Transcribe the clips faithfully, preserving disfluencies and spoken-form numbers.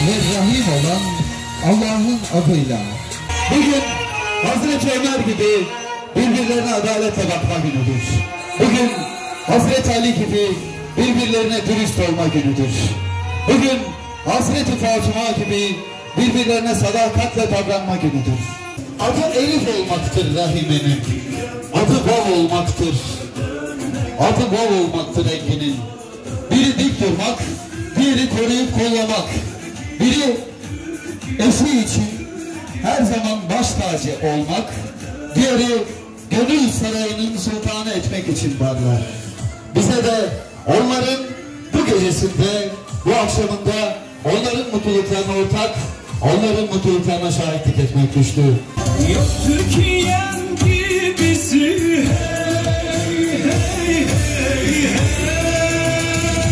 ve Rahim olan Allah'ın adıyla. Bugün Hazreti Ömer gibi birbirlerine adaletle bakma günüdür. Bugün Hazreti Ali gibi birbirlerine dürüst olma günüdür. Bugün Hazreti Fatıma gibi birbirlerine sadakatle davranma günüdür. Adı Elif olmaktır Rahime'nin. Adı Vav olmaktır. Adı Vav olmaktır Engin'in. Biri dik durmak, diğeri koruyup kollamak. Biri eşi için her zaman baş tacı olmak, diğeri gönül sarayının sultanı etmek için varlar. Bize de onların bu gecesinde, bu akşamında onların mutluluklarına ortak, onların mutluluklarına şahitlik etmek düştü. Yok Türkiye'm gibisi, hey, hey, hey, hey.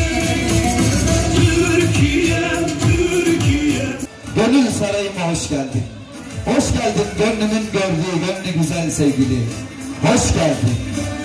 Türkiye'm, Türkiye'm. Gönül sarayıma hoş geldin. Hoş geldin gönlümün gördüğü gönlü güzel sevgili. Hoş geldin.